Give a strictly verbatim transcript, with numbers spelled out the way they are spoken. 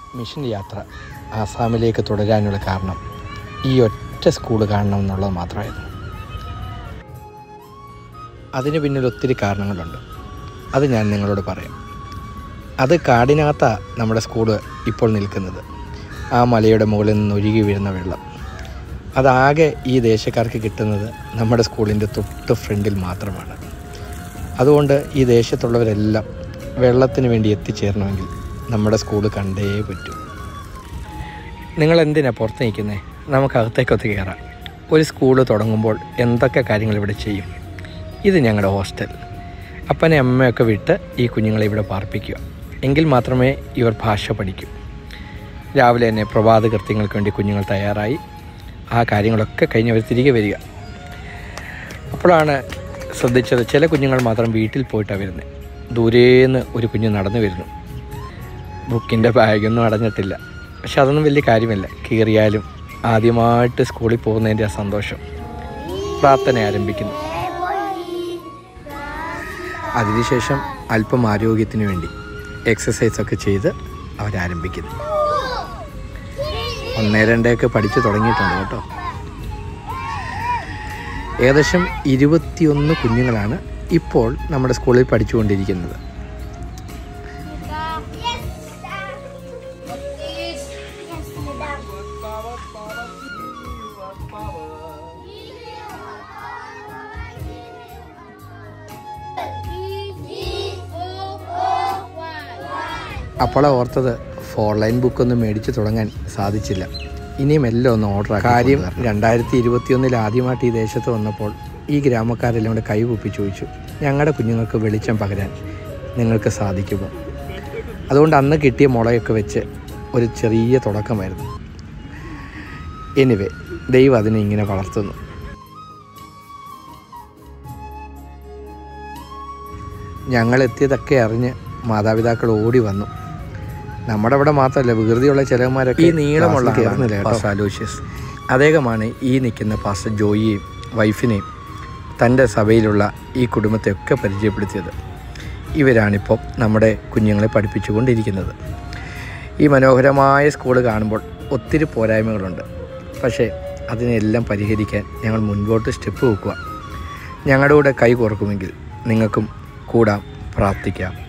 Mission യാത്ര ആസാമിലേക്ക് തുടരാനുള്ള കാരണം ഈ ഒറ്റ സ്കൂൾ കാണണമെന്നുള്ളത് മാത്രമായിരുന്നു. അതിന് പിന്നിൽ ഒത്തിരി കാരണങ്ങളുണ്ട്. അത് ഞാൻ നിങ്ങളോട് പറയാം. അത് കാടിനകത്താണ് നമ്മുടെ സ്കൂൾ ഇപ്പോൾ നിൽക്കുന്നത്. ആ മലയുടെ മുകളിൽ നിന്ന് ഒഴുകി വീഴുന്ന വെള്ളം അതാകെ ഈ ദേശക്കാർക്ക് കിട്ടുന്നത് നമ്മുടെ സ്കൂളിൻ്റെ തൊട്ട് ഫ്രണ്ടിൽ മാത്രമാണ്. അതുകൊണ്ട് ഈ ദേശത്തുള്ളവരെല്ലാം വെള്ളത്തിന് വേണ്ടി എത്തിച്ചേരണമെങ്കിൽ നമ്മുടെ സ്കൂൾ കണ്ടേ പറ്റൂ. നിങ്ങൾ എന്തിനാണ് പുറത്ത് നിൽക്കുന്നത്? നമുക്ക് അകത്തേക്കൊത്ത് കയറാം. ഒരു സ്കൂൾ തുടങ്ങുമ്പോൾ എന്തൊക്കെ കാര്യങ്ങൾ ഇവിടെ ചെയ്യും? ഇത് ഞങ്ങളുടെ ഹോസ്റ്റൽ. അപ്പനെ അമ്മയൊക്കെ വിട്ട് ഈ കുഞ്ഞുങ്ങളെ ഇവിടെ പാർപ്പിക്കുക. എങ്കിൽ മാത്രമേ ഇവർ ഭാഷ പഠിക്കൂ. രാവിലെ തന്നെ പ്രഭാത കൃത്യങ്ങൾക്ക് വേണ്ടി കുഞ്ഞുങ്ങൾ തയ്യാറായി ആ കാര്യങ്ങളൊക്കെ കഴിഞ്ഞ് അവർ തിരികെ വരിക. അപ്പോഴാണ് ശ്രദ്ധിച്ചത്, ചില കുഞ്ഞുങ്ങൾ മാത്രം വീട്ടിൽ പോയിട്ടാണ് വരുന്നത്. ദൂരേന്ന് ഒരു കുഞ്ഞ് നടന്നു വരുന്നു. ബുക്കിൻ്റെ ബാഗൊന്നും അടഞ്ഞിട്ടില്ല. പക്ഷെ അതൊന്നും വലിയ കാര്യമല്ല. കീറിയാലും ആദ്യമായിട്ട് സ്കൂളിൽ പോകുന്നതിൻ്റെ ആ സന്തോഷം. പ്രാർത്ഥന ആരംഭിക്കുന്നു. അതിനുശേഷം അല്പം ആരോഗ്യത്തിന് വേണ്ടി എക്സസൈസൊക്കെ ചെയ്ത് അവരാരംഭിക്കുന്നു. ഒന്നേ രണ്ടൊക്കെ പഠിച്ചു തുടങ്ങിയിട്ടുണ്ട് കേട്ടോ. ഏകദേശം ഇരുപത്തിയൊന്ന് കുഞ്ഞുങ്ങളാണ് ഇപ്പോൾ നമ്മുടെ സ്കൂളിൽ പഠിച്ചുകൊണ്ടിരിക്കുന്നത്. അപ്പോൾ ഓർത്തത് ഫോർ ലൈൻ ബുക്കൊന്നും മേടിച്ച് തുടങ്ങാൻ സാധിച്ചില്ല. ഇനിയും എല്ലാം ഒന്ന് ഓർഡർ ആക്കി. കാര്യം രണ്ടായിരത്തി ഇരുപത്തിയൊന്നിൽ ആദ്യമായിട്ട് ഈ ദേശത്ത് വന്നപ്പോൾ ഈ ഗ്രാമക്കാരെല്ലാം കൂടെ കൈകൂപ്പി ചോദിച്ചു, ഞങ്ങളുടെ കുഞ്ഞുങ്ങൾക്ക് വെളിച്ചം പകരാൻ നിങ്ങൾക്ക് സാധിക്കുമോ? അതുകൊണ്ട് അന്ന് കിട്ടിയ മുളയൊക്കെ വെച്ച് ഒരു ചെറിയ തുടക്കമായിരുന്നു. എനിവേ, ദൈവം അതിനെ ഇങ്ങനെ വളർത്തുന്നു. ഞങ്ങളെത്തിയതൊക്കെ അറിഞ്ഞ് മാതാപിതാക്കൾ ഓടി വന്നു. നമ്മുടെ ഇവിടെ മാത്രമല്ല, വികൃതിയുള്ള ചിലവന്മാരൊക്കെ ഈ നീളമുള്ള അലോഷ്യസ് അദ്ദേഹമാണ് ഈ നിൽക്കുന്ന പാസ്റ്റർ ജോയിയെയും വൈഫിനെയും തൻ്റെ സഭയിലുള്ള ഈ കുടുംബത്തെയൊക്കെ പരിചയപ്പെടുത്തിയത്. ഇവരാണിപ്പോൾ നമ്മുടെ കുഞ്ഞുങ്ങളെ പഠിപ്പിച്ചു കൊണ്ടിരിക്കുന്നത്. ഈ മനോഹരമായ സ്കൂൾ കാണുമ്പോൾ ഒത്തിരി പോരായ്മകളുണ്ട്. പക്ഷേ അതിനെല്ലാം പരിഹരിക്കാൻ ഞങ്ങൾ മുൻപോട്ട് സ്റ്റെപ്പ് വെക്കുക. ഞങ്ങളുടെ കൂടെ കൈ കോർക്കുമെങ്കിൽ നിങ്ങൾക്കും കൂടാം, പ്രാർത്ഥിക്കാം.